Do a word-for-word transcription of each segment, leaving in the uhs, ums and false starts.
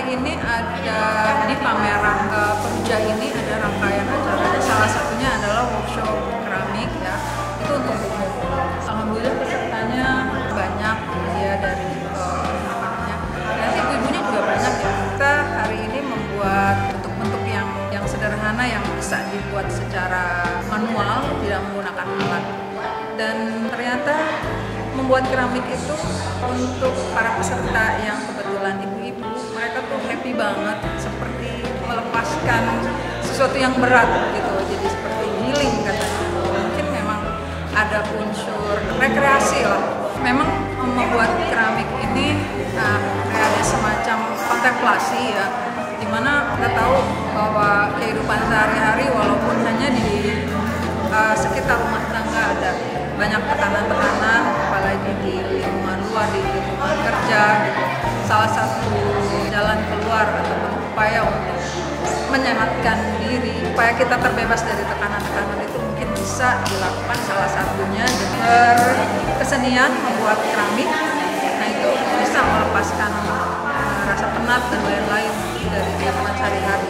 ini ada di pameran uh, Pemuja ini ada rangkaian acara. Ada salah satunya adalah workshop keramik ya. Itu untuk umum. Alhamdulillah pesertanya banyak ya dari uh, anak-anaknya. Nanti ibu-ibunya juga banyak ya. Kita hari ini membuat bentuk-bentuk yang yang sederhana yang bisa dibuat secara manual, tidak menggunakan alat. Dan ternyata membuat keramik itu untuk para peserta yang kebetulan ibu-ibu, mereka tuh happy banget, seperti melepaskan sesuatu yang berat gitu, jadi seperti healing katanya. Mungkin memang ada unsur rekreasi lah. Memang membuat keramik ini nah, kayak ada semacam kontemplasi ya, dimana kita tahu bahwa kehidupan sehari-hari walaupun hanya di uh, sekitar rumah tangga ada banyak tekanan-tekanan, apalagi di lingkungan luar, di lingkungan kerja gitu. Salah satu jalan keluar atau upaya untuk menyehatkan diri, supaya kita terbebas dari tekanan-tekanan itu mungkin bisa dilakukan salah satunya dengan kesenian membuat keramik. Nah itu bisa melepaskan uh, rasa penat dan lain-lain dari kehidupan sehari-hari.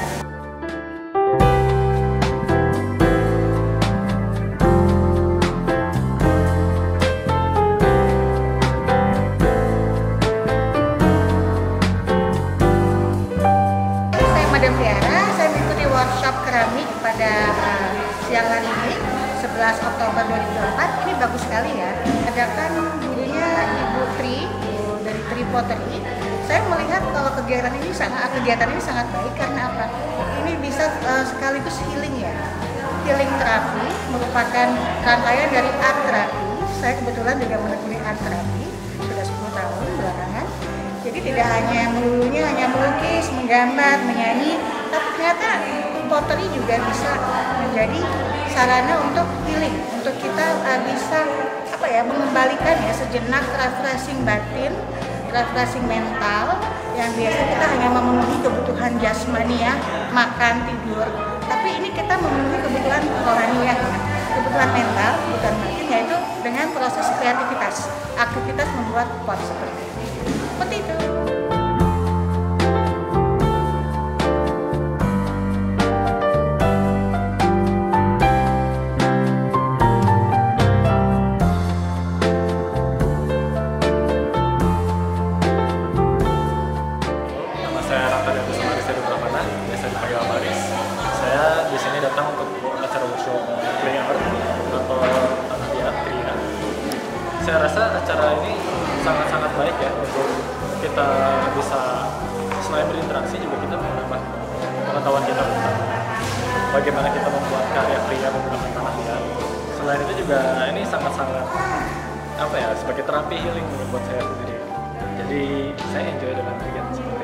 Saya mengikuti workshop keramik pada uh, siang hari ini, sebelas Oktober dua ribu dua puluh empat. Ini bagus sekali ya. Adakan gurunya Ibu Tri dari Tri Pottery. Saya melihat kalau kegiatan ini sangat kegiatan ini sangat baik karena apa? Ini bisa uh, sekaligus healing ya. Healing terapi merupakan rangkaian dari art terapi. Saya kebetulan juga menekuni art terapi sudah sepuluh tahun belakangan. Jadi tidak hanya melulunya hanya melukis, menggambar, menyanyi, tapi ternyata pottery juga bisa menjadi sarana untuk healing, untuk kita uh, bisa apa ya mengembalikan ya sejenak refreshing batin, refreshing mental yang biasa kita hanya memenuhi kebutuhan jasmani ya, makan, tidur. Tapi ini kita memenuhi kebutuhan rohani ya, kebutuhan mental, kebutuhan batin, yaitu dengan proses kreativitas, aktivitas membuat pot seperti ini. Seperti itu. Nama saya Raka dan Kusumari Sedu Pramana, biasa dipanggil Maris. Saya di sini datang untuk acara workshop play art atau tanah liat Kriya. Saya rasa acara ini sangat-sangat baik ya untuk kita bisa selain berinteraksi juga kita menambah pengetahuan kita tentang bagaimana kita membuat karya pria menggunakan tanah liat. Selain itu juga ini sangat-sangat apa ya sebagai terapi healing buat saya sendiri. Jadi saya enjoy dengan kegiatan seperti ini.